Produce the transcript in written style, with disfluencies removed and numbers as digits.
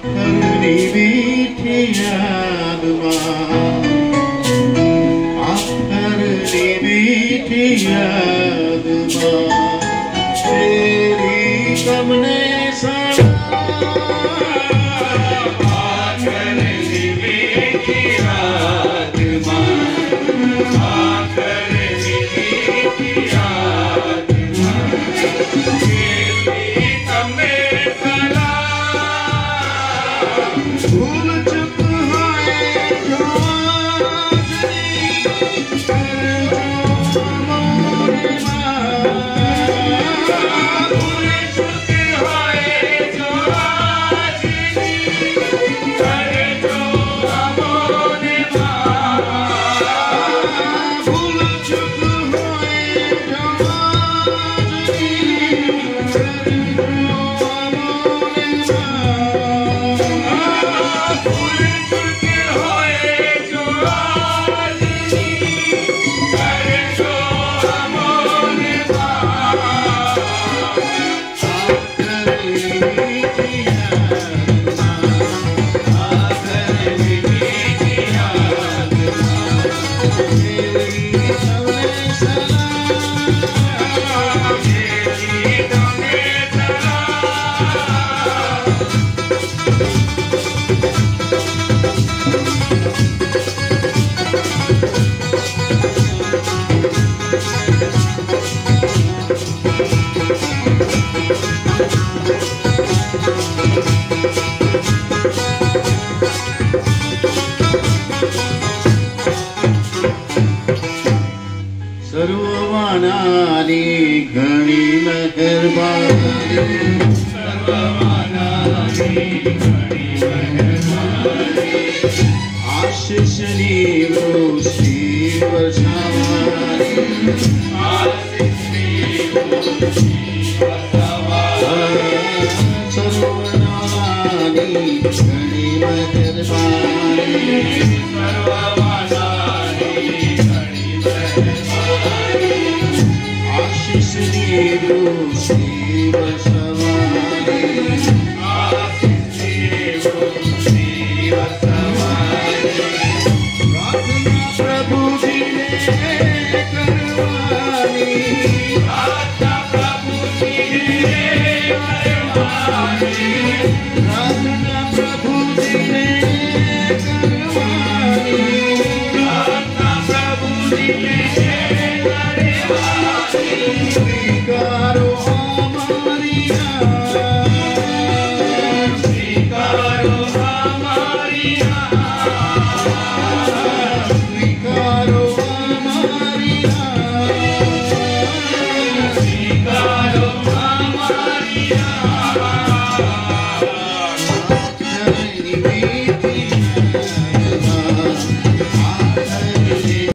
आखरनी मीठी याद माँ, आखरनी मीठी याद माँ, तेरी कमने सड़ा आखरनी मीठी याद माँ, आखरनी मीठी याद माँ, तेरी कमने सड़ा भूल चुक होए जो सर्वमानानी घणी मेहरबानी, सर्वमानानी घणी मेहरबानी, आशीषनी वृष्टि वर्षावानी, आशीषनी वृष्टि वर्षावानी, सर्वमानानी घणी मेहरबानी, सर्वमानानी घणी मेहरबानी, आशीषनी वृष्टि वर्षावानी, आशीषनी वृष्टि वर्षावानी, प्रार्थना प्रभु जी ने करवानी, प्रार्थना प्रभु जी ने करवानी, प्रार्थना प्रभु जी ने करवानी, प्रार्थना प्रभु जी ने करवानी, स्वीकारो हमारी आस, स्वीकारो हमारी आस, स्वीकारो हमारी आस, स्वीकारो हमारी आस, आखरनी